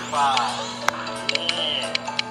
fight. Yeah.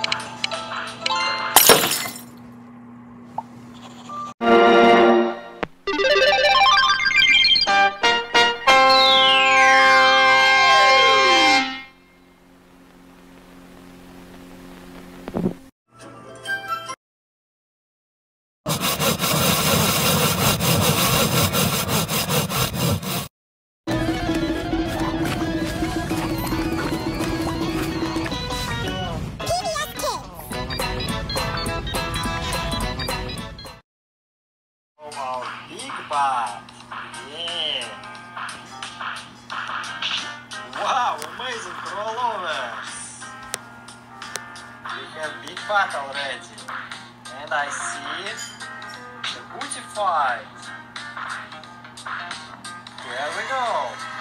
Our big bat. Yeah. Wow, amazing rollovers. We have big bat already. And I see the booty fight. Here we go.